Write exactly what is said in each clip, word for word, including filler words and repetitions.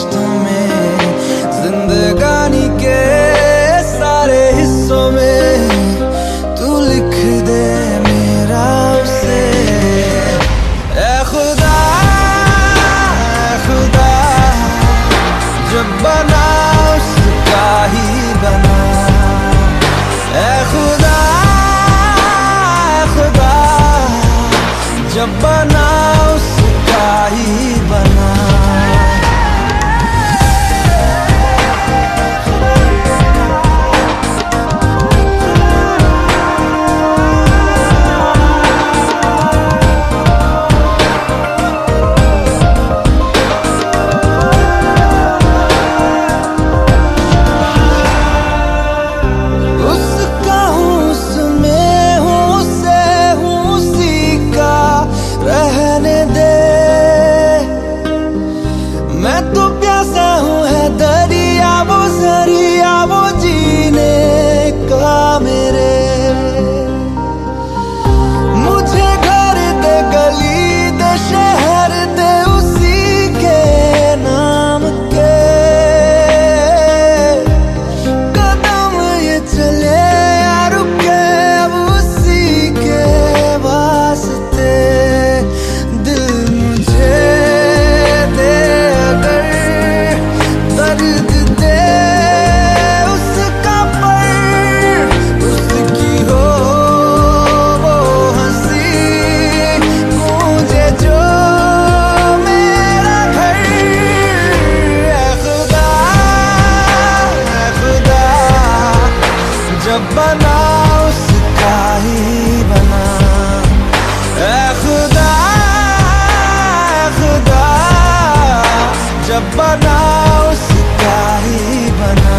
रिश्तों में, जिंदगानी के सारे हिस्सों में तू लिख दे मेरा उसे। ऐ खुदा ऐ खुदा जब बना उसका ही बना। ऐ खुदा ऐ खुदा जब बना उसका ही बना। उसका हूँ उसमें हूँ उसे हूँ उसी का रहने दे। मैं तो प्यासा हूँ है दरिया वो जरिया वो जीने का मेरे। मुझे घर दे गली दे शहर दे उसी के नाम के। कदम ये चले या रुके अब उसी के वास्ते। दिल मुझे दे अगर दर्द दे उसका पर उसकी हो वो हंसी गूंजे जो मेरा घर। ऐ खुदा ऐ खुदा जब बना उसका ही बना। ऐ खुदा ऐ खुदा जब बना उसका ही बना।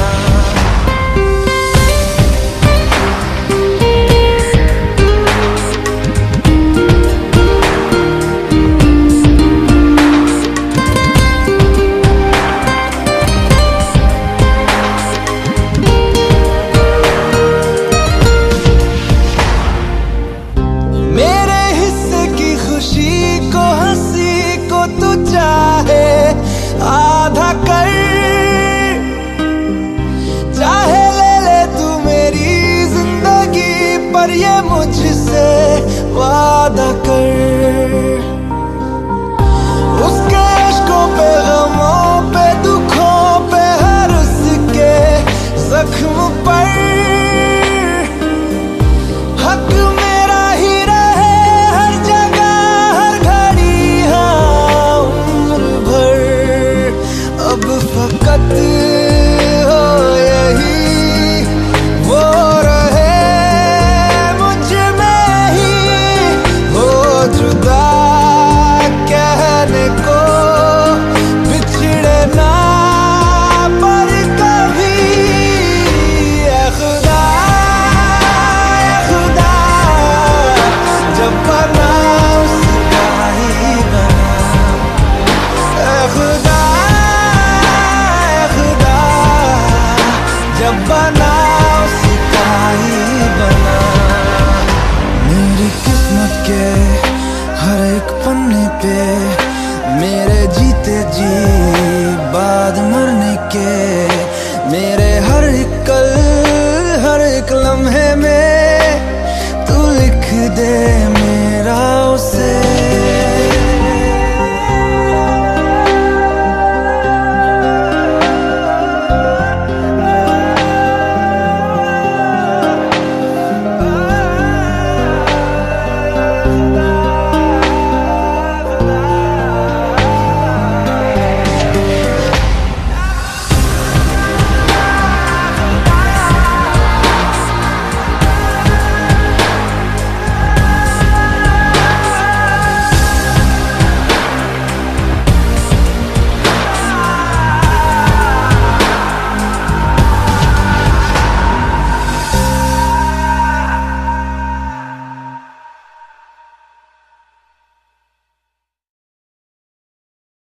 मेरे हिस्से की खुशी को हंसी को तू चाहे आधा कर। चाहे ले ले तू मेरी जिंदगी पर ये मुझसे वादा कर। उसके इश्कों पे गमों पे दुखों पे हर उसके जख्म पर हक मेरा ही रहे हर जगह हर घड़ी हाँ उम्र भर। अब फकत हो यही वो रहे मुझ में ही हो जुदा कहने को बिछड़े ना पर कभी। ऐ खुदा ऐ खुदा जब बना उसका ही बना। ऐ खुदा ऐ खुदा जब बना उसका ही बना। मेरी किस्मत के हर एक पन्ने पे मेरे जीते जी बाद मरने के। मेरे हर एक कल हर एक लम्हे में तू लिख दे